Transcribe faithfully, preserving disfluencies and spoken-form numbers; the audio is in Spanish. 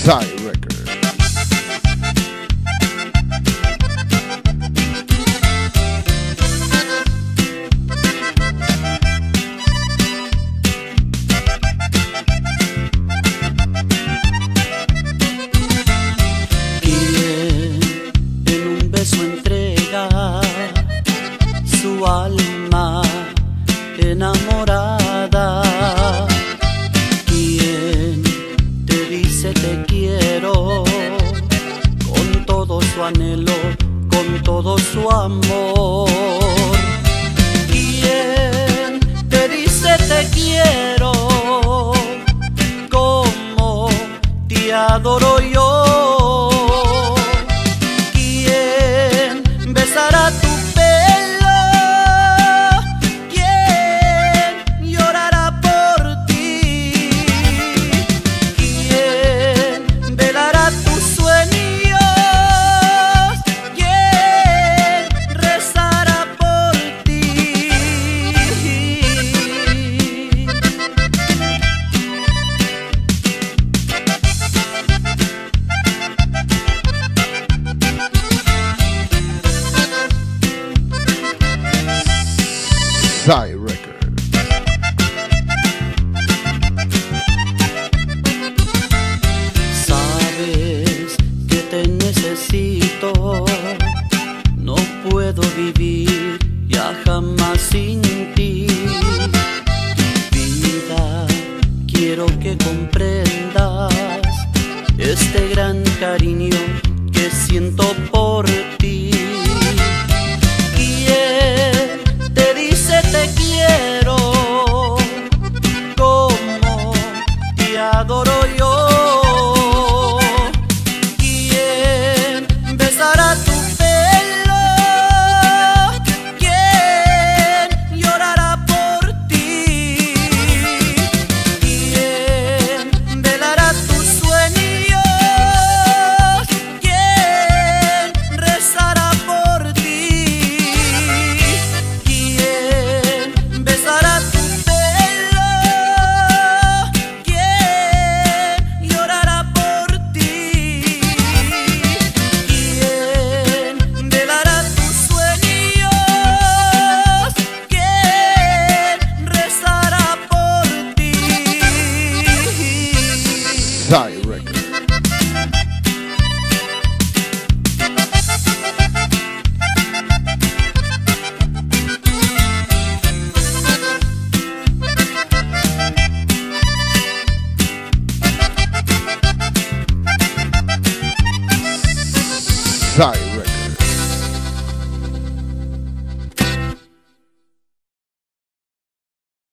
Psy Records. Su alma enamorada, quien te dice te quiero con todo su anhelo, con todo su amor. Quien te dice te quiero como te adoro yo. Quien besará tu Psy Records. Sabes que te necesito, no puedo vivir ya jamás sin ti. Vida, quiero que comprendas este gran cariño que siento por ti. Te quiero como te adoro yo. Quien besará tu pelo, quien llorará por ti, quien velará tus sueños, quien rezará por ti. Psy Records. Psy